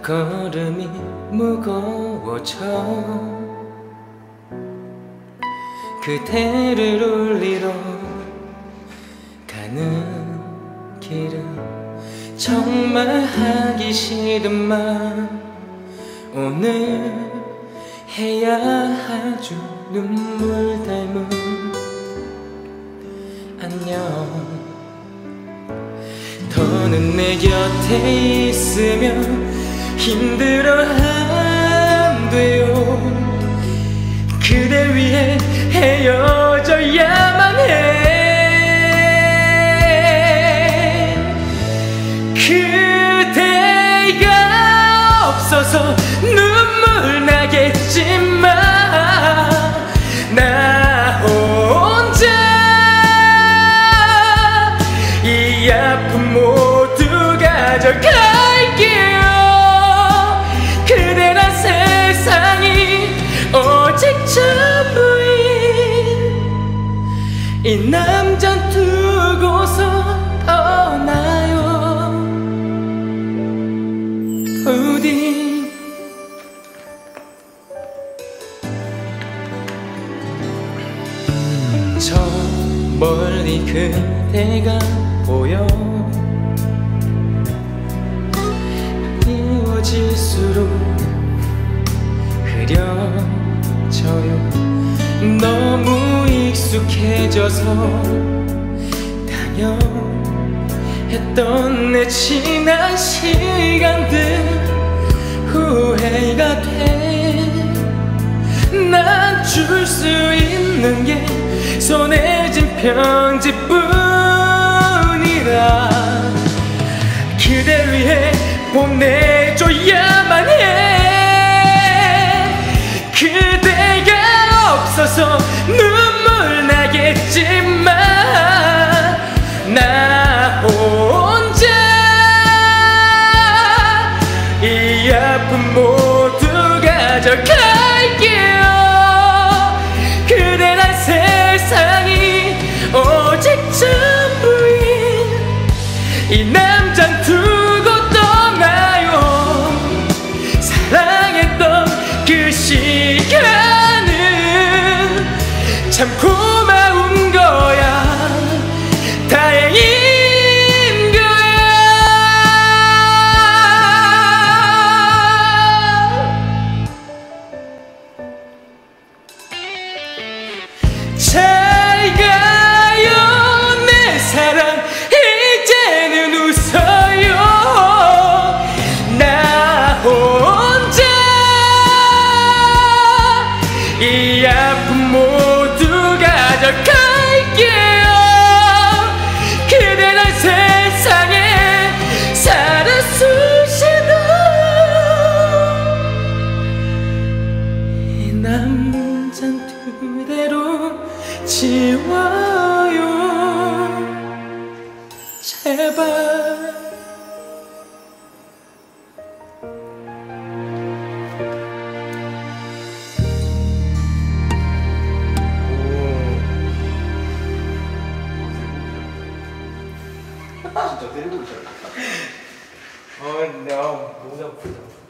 걸음이 무거워져 그대를 울리러 가는 길은 정말 하기 싫은 말 오늘 해야 아주 눈물 닮은 안녕 더는 내 곁에 있으면 힘들어 안 돼요 그댈 위해 헤어져야만 해 그대가 없어서 눈물 나겠지만 나 혼자 이 아픔 모두 가져갈게요 그대란 세상이 오직 전부인 이 남잔 두고서 떠나요 부디 저 멀리 그대가 보여 미워질수록 흐려져요 너무 익숙해져서 당연했던 내 지난 시간들 후회가 돼 난 줄 수 있는 게 손에 쥔 편지뿐이라 그댈 위해 보내줘야만 해 그대가 없어서 눈물 나겠지만 나 혼자 이 아픔 모두 가져갈게요 그대란 세상이 오직 전부인 이 남잔 두고 떠나요 사랑했던 그 시간은 참 고마운 거야 다행인 거야 잘 가요 내 사랑 이제는 웃어요 나 혼자 이 아픔 모두 가져갈게요 그대란 세상에 살아 숨쉬는 이 남잔 그대로 지워요 제발 진짜 때리고 있잖아. 내가 목이 아프다